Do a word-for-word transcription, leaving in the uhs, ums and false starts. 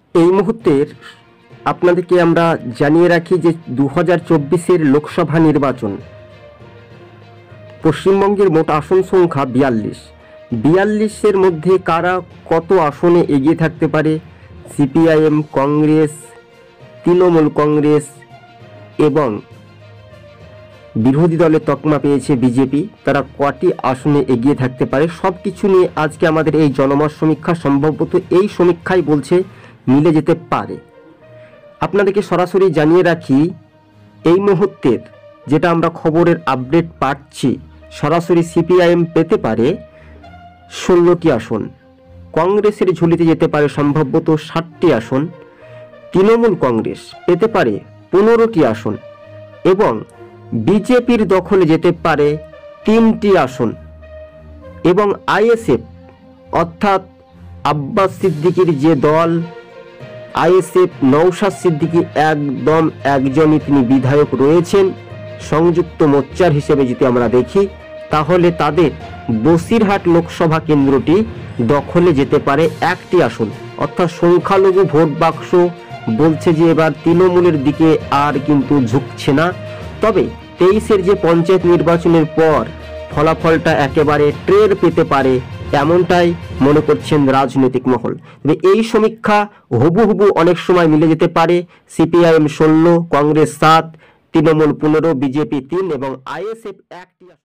এই মুহূর্তের আপনাদেরকে আমরা জানিয়ে রাখি যে দু হাজার চব্বিশের লোকসভা নির্বাচন পশ্চিমবঙ্গের মোট আসন সংখ্যা বিয়াল্লিশ বিয়াল্লিশের মধ্যে কারা কত আসনে এগিয়ে থাকতে পারে, সিপিআইএম, কংগ্রেস, তৃণমূল কংগ্রেস এবং বিরোধী দলের তকমা পেয়েছে বিজেপি, তারা কটি আসনে এগিয়ে থাকতে পারে, সব কিছু নিয়ে আজকে আমাদের এই জনমত সমীক্ষা। সম্ভবত এই সমীক্ষাই বলছে মিলে যেতে পারে। আপনাদেরকে সরাসরি জানিয়ে রাখি এই মুহূর্তের যেটা আমরা খবরের আপডেট পাচ্ছি, সরাসরি সিপিআইএম পেতে পারে ষোলোটি আসন, কংগ্রেসের ঝুলিতে যেতে পারে সম্ভবত ষাটটি আসন, তৃণমূল কংগ্রেস পেতে পারে পনেরোটি আসন এবং বিজেপির দখলে যেতে পারে তিনটি আসন এবং আইএসএফ অর্থাৎ আব্বাস সিদ্দিকীর যে দল, আইএসএফ নওশাদ সিদ্দিকী একদম একজনই তিনি বিধায়ক রয়েছেন সংযুক্ত মোর্চার হিসেবে যদি আমরা দেখি, তাহলে তাদের বসিরহাট লোকসভা কেন্দ্রটি দখলে যেতে পারে একটি আসন। অর্থাৎ সংখ্যালঘু ভোট বাক্স বলছে যে এবার তৃণমূলের দিকে আর কিন্তু ঝুঁকছে না। তবে তেইশের যে পঞ্চায়েত নির্বাচনের পর ফলাফলটা একেবারে টের পেতে পারে এমনটাই মনে করছেন রাজনৈতিক মহল। তবে এই সমীক্ষা হুবু হুবু অনেক সময় মিলে যেতে পারে। সিপিআইএম ষোলো, কংগ্রেস সাত, তৃণমূল পনেরো, বিজেপি তিন এবং আইএসএফ একটি।